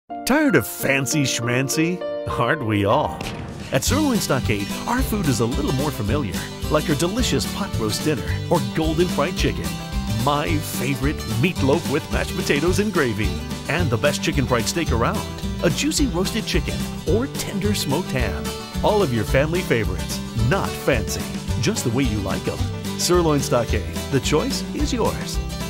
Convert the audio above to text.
Tired of fancy schmancy? Aren't we all? At Sirloin Stockade, our food is a little more familiar, like our delicious pot roast dinner or golden fried chicken. My favorite, meatloaf with mashed potatoes and gravy. And the best chicken fried steak around, a juicy roasted chicken or tender smoked ham. All of your family favorites, not fancy, just the way you like them. Sirloin Stockade, the choice is yours.